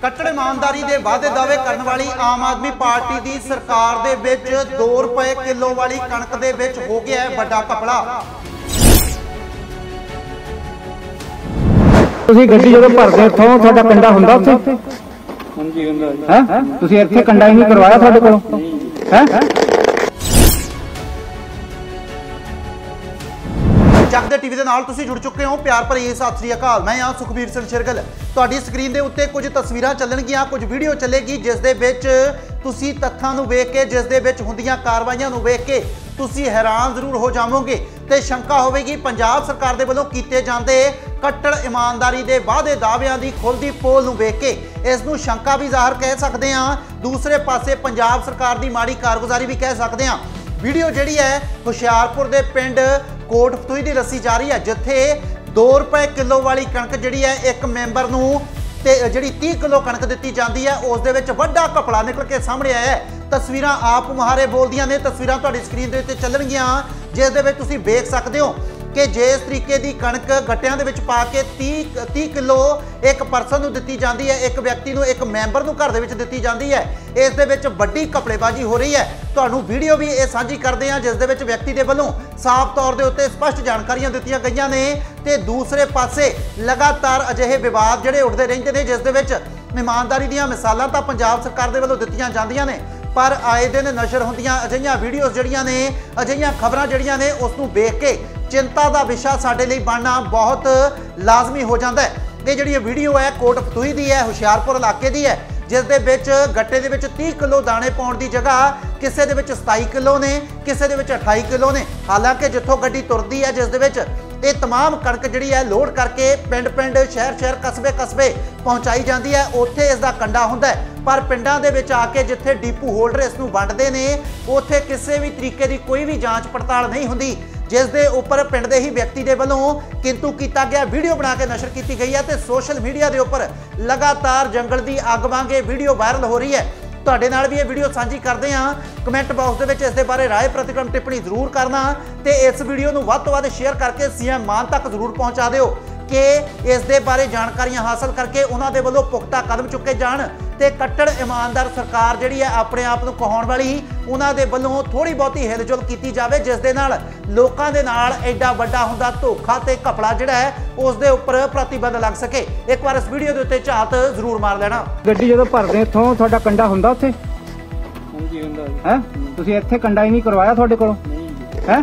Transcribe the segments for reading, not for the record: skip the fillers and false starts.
ਕੱਟੜ ਇਮਾਨਦਾਰੀ ਦੇ ਵਾਅਦੇ ਦਾਅਵੇ ਕਰਨ ਵਾਲੀ ਆਮ ਆਦਮੀ ਪਾਰਟੀ ਦੀ ਸਰਕਾਰ ਦੇ ਵਿੱਚ 2 ਰੁਪਏ ਕਿਲੋ ਵਾਲੀ ਕਣਕ ਦੇ ਵਿੱਚ ਹੋ ਗਿਆ ਹੈ ਵੱਡਾ ਕਪੜਾ। ਤੁਸੀਂ ਗੱਡੀ ਜਦੋਂ ਭਰਦੇ ਇੱਥੋਂ ਤੁਹਾਡਾ ਕੰਡਾ ਹੁੰਦਾ ਉੱਥੇ? ਹਾਂਜੀ ਹੁੰਦਾ ਹੈ। ਤੁਸੀਂ ਇੱਥੇ ਕੰਡਾ ਹੀ ਨਹੀਂ ਕਰਵਾਇਆ ਤੁਹਾਡੇ ਕੋਲੋਂ? ਹੈ ਜਗਦੇ ਟੀਵੀ ਦੇ ਨਾਲ ਤੁਸੀਂ ਜੁੜ ਚੁੱਕੇ ਹੋ। ਪਿਆਰ ਭਰੀ ਸਤਿ ਸ੍ਰੀ ਅਕਾਲ। मैं हाँ सुखबीर सिंह शिरगल। ਤੁਹਾਡੀ ਸਕਰੀਨ ਦੇ ਉੱਤੇ ਕੁਝ ਤਸਵੀਰਾਂ ਚੱਲਣਗੀਆਂ, ਕੁਝ ਵੀਡੀਓ ਚੱਲੇਗੀ ਜਿਸ ਦੇ ਵਿੱਚ ਤੁਸੀਂ ਤੱਥਾਂ ਨੂੰ ਵੇਖ ਕੇ, ਜਿਸ ਦੇ ਵਿੱਚ ਹੁੰਦੀਆਂ ਕਾਰਵਾਈਆਂ ਨੂੰ ਵੇਖ ਕੇ ਤੁਸੀਂ ਹੈਰਾਨ ਜ਼ਰੂਰ ਹੋ ਜਾਵੋਗੇ ਤੇ ਸ਼ੰਕਾ ਹੋਵੇਗੀ ਪੰਜਾਬ ਸਰਕਾਰ ਦੇ ਵੱਲੋਂ ਕੀਤੇ ਜਾਂਦੇ ਕੱਟੜ ਇਮਾਨਦਾਰੀ ਦੇ ਵਾਅਦੇ ਦਾਅਵਿਆਂ ਦੀ ਖੁੱਲ੍ਹਦੀ ਪੋਲ ਨੂੰ ਵੇਖ ਕੇ ਇਸ ਨੂੰ ਸ਼ੰਕਾ ਵੀ ਜ਼ਾਹਰ ਕਹਿ ਸਕਦੇ ਹਾਂ। ਦੂਸਰੇ ਪਾਸੇ ਪੰਜਾਬ ਸਰਕਾਰ ਦੀ ਮਾੜੀ ਕਾਰਗੁਜ਼ਾਰੀ ਵੀ ਕਹਿ ਸਕਦੇ ਹਾਂ। ਵੀਡੀਓ ਜਿਹੜੀ ਹੈ ਹੁਸ਼ਿਆਰਪੁਰ ਦੇ ਪਿੰਡ ਕੋਟ ਫਤੂਹੀ ਦੀ ਦੱਸੀ ਜਾ ਰਹੀ ਹੈ, ਜਿੱਥੇ 2 ਰੁਪਏ ਕਿਲੋ ਵਾਲੀ ਕਣਕ ਜਿਹੜੀ ਹੈ ਇੱਕ ਮੈਂਬਰ ਨੂੰ ਤੇ ਜਿਹੜੀ 30 ਕਿਲੋ ਕਣਕ ਦਿੱਤੀ ਜਾਂਦੀ ਹੈ ਉਸ ਦੇ ਵਿੱਚ ਵੱਡਾ ਘਪਲਾ ਨਿਕਲ ਕੇ ਸਾਹਮਣੇ ਆਇਆ ਹੈ। ਤਸਵੀਰਾਂ ਆਪ ਮੁਹਾਰੇ ਬੋਲਦੀਆਂ ਨੇ। ਤਸਵੀਰਾਂ ਤੁਹਾਡੀ ਸਕਰੀਨ ਦੇ ਉੱਤੇ ਚੱਲਣਗੀਆਂ ਜਿਸ ਦੇ ਵਿੱਚ ਤੁਸੀਂ ਵੇਖ ਸਕਦੇ ਹੋ ਕਿ ਜਿਸ ਤਰੀਕੇ ਦੀ ਕਣਕ ਗੱਟਿਆਂ ਦੇ ਵਿੱਚ ਪਾ ਕੇ 30 ਕਿਲੋ ਇੱਕ ਪਰਸਨ ਨੂੰ ਦਿੱਤੀ ਜਾਂਦੀ ਹੈ, ਇੱਕ ਵਿਅਕਤੀ ਨੂੰ, ਇੱਕ ਮੈਂਬਰ ਨੂੰ ਘਰ ਦੇ ਵਿੱਚ ਦਿੱਤੀ ਜਾਂਦੀ ਹੈ। ਇਸ ਦੇ ਵਿੱਚ ਵੱਡੀ ਘਪਲੇਬਾਜ਼ੀ ਹੋ ਰਹੀ ਹੈ। ਤੁਹਾਨੂੰ ਵੀਡੀਓ ਵੀ ਇਹ ਸਾਂਝੀ ਕਰਦੇ ਹਾਂ ਜਿਸ ਦੇ ਵਿੱਚ ਵਿਅਕਤੀ ਦੇ ਵੱਲੋਂ ਸਾਫ਼ ਤੌਰ ਦੇ ਉੱਤੇ ਸਪਸ਼ਟ ਜਾਣਕਾਰੀਆਂ ਦਿੱਤੀਆਂ ਗਈਆਂ ਨੇ ਤੇ ਦੂਸਰੇ ਪਾਸੇ ਲਗਾਤਾਰ ਅਜਿਹੇ ਵਿਵਾਦ ਜਿਹੜੇ ਉੱਠਦੇ ਰਹਿੰਦੇ ਨੇ ਜਿਸ ਦੇ ਵਿੱਚ ਇਮਾਨਦਾਰੀ ਦੀਆਂ ਮਿਸਾਲਾਂ ਤਾਂ ਪੰਜਾਬ ਸਰਕਾਰ ਦੇ ਵੱਲੋਂ ਦਿੱਤੀਆਂ ਜਾਂਦੀਆਂ ਨੇ, ਪਰ ਆਏ ਦਿਨ ਨਸ਼ਰ ਹੁੰਦੀਆਂ ਅਜਿਹੀਆਂ ਵੀਡੀਓਜ਼ ਜਿਹੜੀਆਂ ਨੇ, ਅਜਿਹੀਆਂ ਖਬਰਾਂ ਜਿਹੜੀਆਂ ਨੇ ਉਸ ਨੂੰ ਵੇਖ ਕੇ ਚਿੰਤਾ ਦਾ ਵਿਸ਼ਾ ਸਾਡੇ ਲਈ ਬਣਨਾ ਬਹੁਤ ਲਾਜ਼ਮੀ ਹੋ ਜਾਂਦਾ ਹੈ। ਇਹ ਜਿਹੜੀ ਵੀਡੀਓ ਹੈ ਕੋਟ ਫਤੂਹੀ ਦੀ ਹੈ, ਹੁਸ਼ਿਆਰਪੁਰ ਇਲਾਕੇ ਦੀ ਹੈ, ਜਿਸ ਦੇ ਵਿੱਚ ਗੱਟੇ ਦੇ ਵਿੱਚ 30 ਕਿਲੋ ਦਾਣੇ ਪਾਉਣ ਦੀ ਜਗ੍ਹਾ ਕਿਸੇ ਦੇ ਵਿੱਚ 27 ਕਿਲੋ ਨੇ, ਕਿਸੇ ਦੇ ਵਿੱਚ 28 ਕਿਲੋ ਨੇ। ਹਾਲਾਂਕਿ ਜਿੱਥੋਂ ਗੱਡੀ ਤੁਰਦੀ ਹੈ ਜਿਸ ਦੇ ਵਿੱਚ ਇਹ तमाम ਕਣਕ ਜਿਹੜੀ ਹੈ ਲੋਡ ਕਰਕੇ ਪਿੰਡ-ਪਿੰਡ, ਸ਼ਹਿਰ-ਸ਼ਹਿਰ, ਕਸਬੇ-ਕਸਬੇ ਪਹੁੰਚਾਈ ਜਾਂਦੀ ਹੈ, ਉੱਥੇ ਇਸ ਦਾ ਕੰਡਾ ਹੁੰਦਾ ਹੈ। ਪਰ ਪਿੰਡਾਂ ਦੇ ਵਿੱਚ ਆ ਕੇ ਜਿੱਥੇ ਡੀਪੂ ਹੋਲਡਰ ਇਸ ਨੂੰ ਵੰਡਦੇ ਨੇ ਉੱਥੇ ਕਿਸੇ ਵੀ ਤਰੀਕੇ ਦੀ ਕੋਈ ਵੀ ਜਾਂਚ ਪੜਤਾਲ ਨਹੀਂ ਹੁੰਦੀ, ਜਿਸ ਦੇ ਉੱਪਰ ਪਿੰਡ ਦੇ ਹੀ ਵਿਅਕਤੀ ਦੇ ਵੱਲੋਂ ਕਿੰਤੂ ਕੀਤਾ ਗਿਆ। ਵੀਡੀਓ ਬਣਾ ਕੇ ਨਸ਼ਰ ਕੀਤੀ ਗਈ ਹੈ ਤੇ ਸੋਸ਼ਲ ਮੀਡੀਆ ਦੇ ਉੱਪਰ ਲਗਾਤਾਰ ਜੰਗਲ ਦੀ ਅੱਗ ਵਾਂਗ ਇਹ ਵੀਡੀਓ ਵਾਇਰਲ ਹੋ ਰਹੀ ਹੈ। ਤੁਹਾਡੇ ਨਾਲ ਵੀ ਇਹ ਵੀਡੀਓ ਸਾਂਝੀ ਕਰਦੇ ਹਾਂ। ਕਮੈਂਟ ਬਾਕਸ ਦੇ ਵਿੱਚ ਇਸ ਦੇ ਬਾਰੇ ਰਾਏ ਪ੍ਰਤੀਕਰਮ ਟਿੱਪਣੀ ਜ਼ਰੂਰ ਕਰਨਾ ਤੇ ਇਸ ਵੀਡੀਓ ਨੂੰ ਵੱਧ ਤੋਂ ਵੱਧ ਸ਼ੇਅਰ ਕਰਕੇ ਸੀਐਮ ਮਾਨ ਤੱਕ ਜ਼ਰੂਰ ਪਹੁੰਚਾ ਦਿਓ ਕਿ ਇਸ ਦੇ ਬਾਰੇ ਜਾਣਕਾਰੀਆਂ ਹਾਸਲ ਕਰਕੇ ਉਹਨਾਂ ਦੇ ਵੱਲੋਂ ਪੁਖਤਾ ਕਦਮ ਚੁੱਕੇ ਜਾਣ ਤੇ ਕੱਟੜ ਇਮਾਨਦਾਰ ਸਰਕਾਰ ਜਿਹੜੀ ਹੈ ਆਪਣੇ ਆਪ ਨੂੰ ਕਹਾਉਣ ਵਾਲੀ ਉਹਨਾਂ ਦੇ ਵੱਲੋਂ ਥੋੜੀ ਬਹੁਤੀ ਹਿਲਜੁਲ ਕੀਤੀ ਜਾਵੇ, ਜਿਸ ਦੇ ਨਾਲ ਲੋਕਾਂ ਦੇ ਨਾਲ ਐਡਾ ਵੱਡਾ ਹੁੰਦਾ ਧੋਖਾ ਤੇ ਘਪਲਾ ਜਿਹੜਾ ਹੈ ਉਸ ਦੇ ਉੱਪਰ ਪ੍ਰਤੀਬੰਧ ਲੱਗ ਸਕੇ। ਇੱਕ ਵਾਰ ਇਸ ਵੀਡੀਓ ਦੇ ਉੱਤੇ ਝਾਤ ਜ਼ਰੂਰ ਮਾਰ ਲੈਣਾ। ਗੱਡੀ ਜਦੋਂ ਭਰਦੇ ਇੱਥੋਂ ਤੁਹਾਡਾ ਕੰਡਾ ਹੁੰਦਾ ਉੱਥੇ? ਹਾਂਜੀ ਹੁੰਦਾ ਹੈ। ਤੁਸੀਂ ਇੱਥੇ ਕੰਡਾ ਹੀ ਨਹੀਂ ਕਰਵਾਇਆ ਤੁਹਾਡੇ ਕੋਲੋਂ? ਹੈ।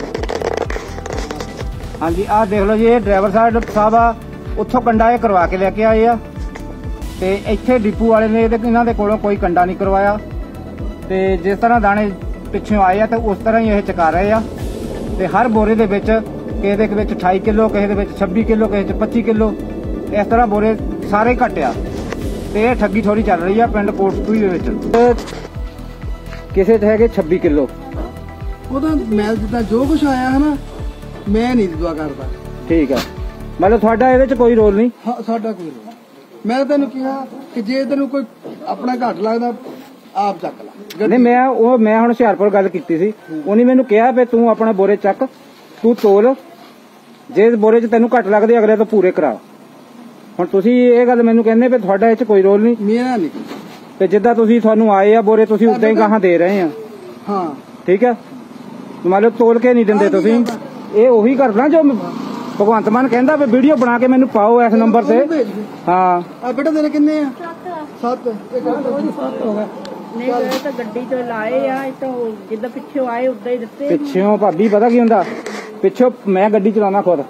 ਹਾਂਜੀ ਆਹ ਦੇਖ ਲਓ ਜੀ, ਇਹ ਡਰਾਈਵਰ ਸਾਹਿਬ ਆ, ਉੱਥੋਂ ਕੰਡਾ ਇਹ ਕਰਵਾ ਕੇ ਲੈ ਕੇ ਆਏ ਆ ਤੇ ਇੱਥੇ ਡਿਪੂ ਵਾਲੇ ਨੇ ਇਹਨਾਂ ਦੇ ਕੋਲੋਂ ਕੋਈ ਕੰਡਾ ਨਹੀਂ ਕਰਵਾਇਆ ਤੇ ਜਿਸ ਤਰ੍ਹਾਂ ਦਾਣੇ ਪਿੱਛੋਂ ਆਏ ਆ ਤੇ ਉਸ ਤਰ੍ਹਾਂ ਹੀ ਇਹ ਚੁਕਾ ਰਹੇ ਆ ਤੇ ਹਰ ਬੋਰੇ ਦੇ ਵਿੱਚ ਕਿਸੇ ਦੇ ਵਿੱਚ 28 ਕਿਲੋ, ਕਿਸੇ ਦੇ ਵਿੱਚ 26 ਕਿਲੋ, ਕਿਸੇ 'ਚ 25 ਕਿਲੋ, ਇਸ ਤਰ੍ਹਾਂ ਬੋਰੇ ਸਾਰੇ ਘਟਿਆ ਤੇ ਇਹ ਠੱਗੀ ਥੋੜੀ ਚੱਲ ਰਹੀ ਆ ਪਿੰਡ ਕੋਟ ਫਤੂਹੀ ਦੇ ਵਿੱਚ। ਕਿਸੇ 'ਚ ਹੈਗੇ 26 ਕਿਲੋ। ਉਹਦਾ ਮੈਂ ਜਿੱਦਾਂ ਜੋ ਕੁਛ ਆਇਆ ਹੈ ਨਾ, ਮੈਂ ਨਹੀਂ ਦੁਆ ਕਰਦਾ। ਠੀਕ ਆ, ਮਤਲਬ ਤੁਹਾਡਾ ਇਹਦੇ 'ਚ ਕੋਈ ਰੋਲ ਨਹੀਂ? ਹਾਂ ਸਾਡਾ ਕੋਈ ਰੋਲ। ਮੈਂ ਤੈਨੂੰ ਕਿਹਾ ਕਿ ਜੇ ਤੈਨੂੰ ਕੋਈ ਆਪਣਾ ਘੱਟ ਲੱਗਦਾ ਆਪ ਚੱਕ ਲੈ। ਨਹੀਂ ਮੈਂ ਹੁਣ ਹੁਸ਼ਿਆਰਪੁਰ ਗੱਲ ਕੀਤੀ ਸੀ, ਉਹਨੇ ਮੈਨੂੰ ਕਿਹਾ ਵੀ ਤੂੰ ਆਪਣਾ ਬੋਰੇ ਚੱਕ, ਤੂੰ ਤੋਲ, ਜੇ ਬੋਰੇ 'ਚ ਤੈਨੂੰ ਘੱਟ ਲੱਗਦੇ ਅਗਲੇ ਤੋਂ ਪੂਰੇ ਕਰਾ। ਹੁਣ ਤੁਸੀਂ ਇਹ ਗੱਲ ਮੈਨੂੰ ਕਹਿੰਦੇ ਵੀ ਤੁਹਾਡਾ ਇਹ 'ਚ ਕੋਈ ਰੋਲ ਨਹੀਂ? ਮੇਰਾ ਨਹੀਂ। ਤੇ ਜਿੱਦਾਂ ਤੁਹਾਨੂੰ ਆਏ ਆ ਬੋਰੇ ਤੁਸੀਂ ਉਦਾਂ ਹੀ ਗਾਹਾਂ ਦੇ ਰਹੇ ਆ। ਹਾਂ ਠੀਕ ਹੈ, ਮਤਲਬ ਤੋਲ ਕੇ ਨਹੀਂ ਦਿੰਦੇ ਤੁਸੀਂ। ਇਹ ਉਹੀ ਕਰਨਾ ਜੋ ਭਗਵੰਤ ਮਾਨ ਕਹਿੰਦਾ ਵੀ ਵੀਡੀਓ ਬਣਾ ਕੇ ਮੈਨੂੰ ਪਾਓ ਇਸ ਨੰਬਰ ਤੇ। ਹਾਂ ਆ ਬੇਟਾ ਤੇਰੇ ਕਿੰਨੇ ਆ? 7 ਹੋ ਗਏ। ਨਹੀਂ ਇਹ ਤਾਂ ਗੱਡੀ ਤੋਂ ਲਾਏ ਆ, ਇਹ ਤਾਂ ਜਿੱਦਾਂ ਪਿੱਛੋਂ ਆਏ ਉਦਾਂ ਹੀ ਦਿੱਤੇ। ਪਿੱਛੋਂ ਭਾਬੀ ਪਤਾ ਕੀ ਹੁੰਦਾ, ਪਿੱਛੋਂ ਮੈਂ ਗੱਡੀ ਚਲਾਉਣਾ ਖੁਦ,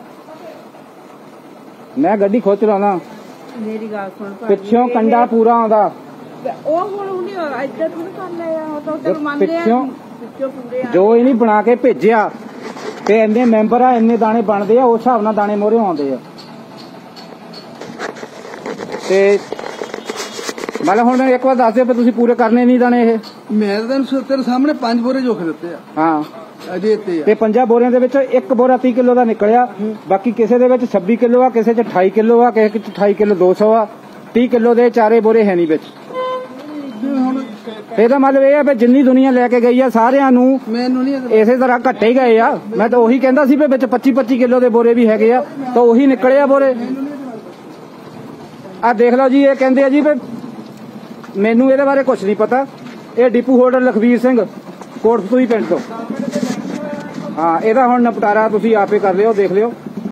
ਮੈਂ ਗੱਡੀ ਖੁਦ ਚਲਾਉਣਾ। ਮੇਰੀ ਗੱਲ ਸੁਣ, ਪਿੱਛੋਂ ਕੰਡਾ ਪੂਰਾ ਆਉਂਦਾ। ਉਹ ਹੁਣ ਉਹਨੇ ਇੱਧਰ ਥੋੜੀ ਕਰ ਲਿਆ, ਉਹ ਤਾਂ ਤੈਨੂੰ ਮੰਨ ਲਿਆ ਪਿੱਛੋਂ ਪੂਰੇ ਜੋ ਇਹਨੇ ਬਣਾ ਕੇ ਭੇਜਿਆ ਤੇ ਇੰਨੇ ਮੈਂਬਰ ਆ, ਇੰਨੇ ਦਾਣੇ ਬਣਦੇ ਆ, ਉਸ ਹਿਸਾਬ ਨਾਲ ਦਾਣੇ ਮੋਹਰੇ ਆਉਂਦੇ ਆ। ਤੇ ਮਤਲਬ ਹੁਣ ਇੱਕ ਵਾਰ ਦੱਸ ਦਿਓ ਵੀ ਤੁਸੀਂ ਪੂਰੇ ਕਰਨੇ ਨਹੀਂ ਦਾਣੇ ਇਹ? ਮੈਂ ਤਾਂ ਤੇਰੇ ਸਾਹਮਣੇ 5 ਬੋਰੇ ਜੋਖ ਦਿੱਤੇ ਆ। ਹਾਂ ਅਜੇ ਤੇ 5 ਬੋਰਿਆਂ ਦੇ ਵਿੱਚ ਇੱਕ ਬੋਰਾ 30 ਕਿਲੋ ਦਾ ਨਿਕਲਿਆ, ਬਾਕੀ ਕਿਸੇ ਦੇ ਵਿੱਚ 26 ਕਿਲੋ ਆ, ਕਿਸੇ 'ਚ 28 ਕਿਲੋ ਆ, ਕਿਸੇ 'ਚ 28 ਕਿਲੋ 200 ਆ, 30 ਕਿਲੋ ਦੇ 4 ਬੋਰੇ ਹੈ ਨਹੀਂ ਵਿੱਚ। ਹੁਣ ਇਹਦਾ ਮਤਲਬ ਇਹ ਆ ਵੀ ਜਿੰਨੀ ਦੁਨੀਆ ਲੈ ਕੇ ਗਈ ਆ ਸਾਰਿਆਂ ਨੂੰ ਮੈਨੂੰ ਨਹੀਂ ਇਸੇ ਤਰ੍ਹਾਂ ਘੱਟੇ ਹੀ ਗਏ ਆ। ਮੈਂ ਤਾਂ ਉਹੀ ਕਹਿੰਦਾ ਸੀ ਵੀ ਵਿੱਚ 25-25 ਕਿਲੋ ਦੇ ਬੋਰੇ ਵੀ ਹੈਗੇ ਆ, ਤਾਂ ਉਹੀ ਨਿਕਲੇ ਆ ਬੋਰੇ। ਆ ਦੇਖ ਲਓ ਜੀ, ਇਹ ਕਹਿੰਦੇ ਆ ਜੀ ਵੀ ਮੈਨੂੰ ਇਹਦੇ ਬਾਰੇ ਕੁਝ ਨਹੀਂ ਪਤਾ। ਇਹ ਡਿਪੂ ਹੋਲਡਰ ਲਖਵੀਰ ਸਿੰਘ ਕੋਟਪਤੂਈ ਪਿੰਡ ਤੋਂ। ਹਾਂ, ਇਹਦਾ ਹੁਣ ਨਿਪਟਾਰਾ ਤੁਸੀਂ ਆਪੇ ਕਰ ਲਿਓ, ਦੇਖ ਲਿਓ।